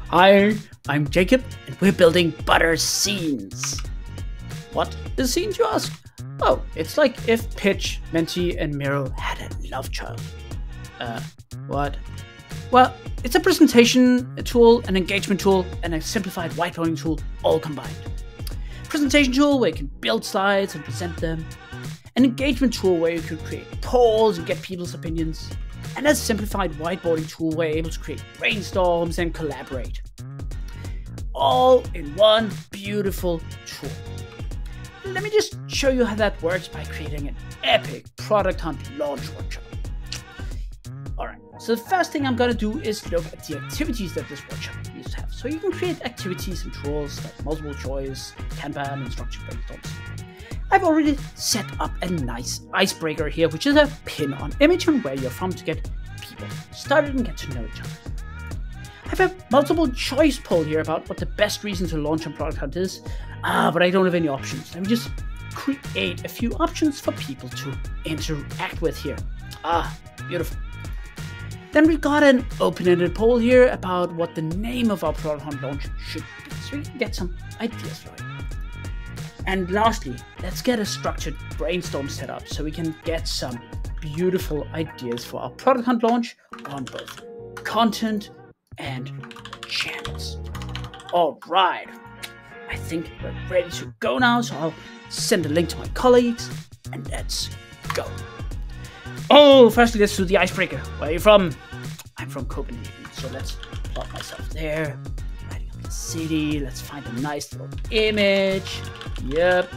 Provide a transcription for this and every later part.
Hi, I'm Jacob, and we're building butter scenes. What is scenes, you ask? Oh, it's like if Pitch, Menti, and Miro had a love child. What? Well, it's a presentation tool, an engagement tool, and a simplified whiteboarding tool all combined. Presentation tool where you can build slides and present them. An engagement tool where you can create polls and get people's opinions. And a simplified whiteboarding tool where you're able to create brainstorms and collaborate. All in one beautiful tool. Let me just show you how that works by creating an epic product hunt launch workshop. Alright, so the first thing I'm going to do is look at the activities that this workshop needs to have. So you can create activities and tools like multiple choice, kanban, and structured brainstorms. I've already set up a nice icebreaker here, which is a pin-on image on where you're from to get people started and get to know each other. I have a multiple choice poll here about what the best reason to launch a product hunt is, but I don't have any options. Let me just create a few options for people to interact with here. Beautiful. Then we've got an open-ended poll here about what the name of our product hunt launch should be, so we can get some ideas for it. And lastly, let's get a structured brainstorm set up so we can get some beautiful ideas for our product hunt launch on both content and channels. All right, I think we're ready to go now, so I'll send a link to my colleagues and let's go. Oh, firstly, let's do the icebreaker. Where are you from? I'm from Copenhagen, so let's plot myself there. Writing up the city, let's find a nice little image. Yep.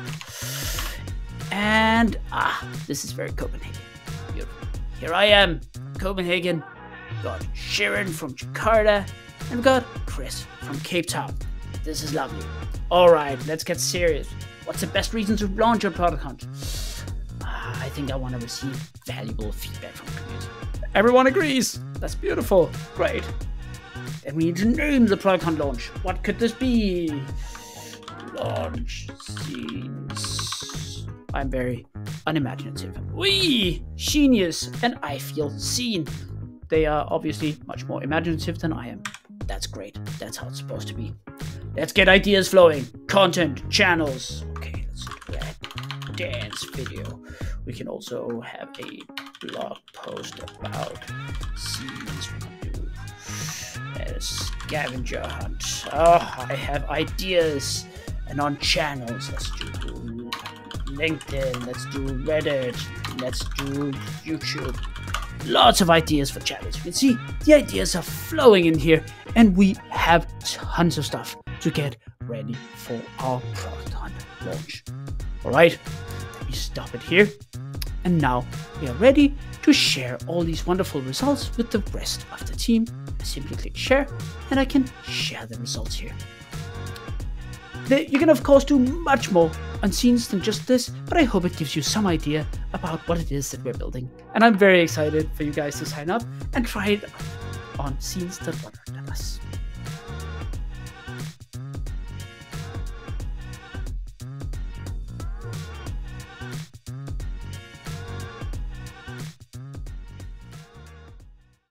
And this is very Copenhagen. Beautiful. Here I am, Copenhagen. We've got Sharon from Jakarta, and we've got Chris from Cape Town. This is lovely. All right, let's get serious. What's the best reason to launch your product hunt? I think I want to receive valuable feedback from the community. Everyone agrees. That's beautiful. Great. Then we need to name the product hunt launch. What could this be? Launch scenes. I'm very unimaginative. Wee! Genius, and I feel seen. They are obviously much more imaginative than I am. That's great. That's how it's supposed to be. Let's get ideas flowing. Content, channels. Okay, let's do that. Dance video. We can also have a blog post about scenes. We can do a scavenger hunt. I have ideas. And on channels, let's do LinkedIn, let's do Reddit, let's do YouTube. Lots of ideas for channels. You can see the ideas are flowing in here, and we have tons of stuff to get ready for our product hunt launch. All right, let me stop it here. And now we are ready to share all these wonderful results with the rest of the team. I simply click share, and I can share the results here. You can of course do much more on scenes than just this, but I hope it gives you some idea about what it is that we're building. And I'm very excited for you guys to sign up and try it on scenes that wonder at us.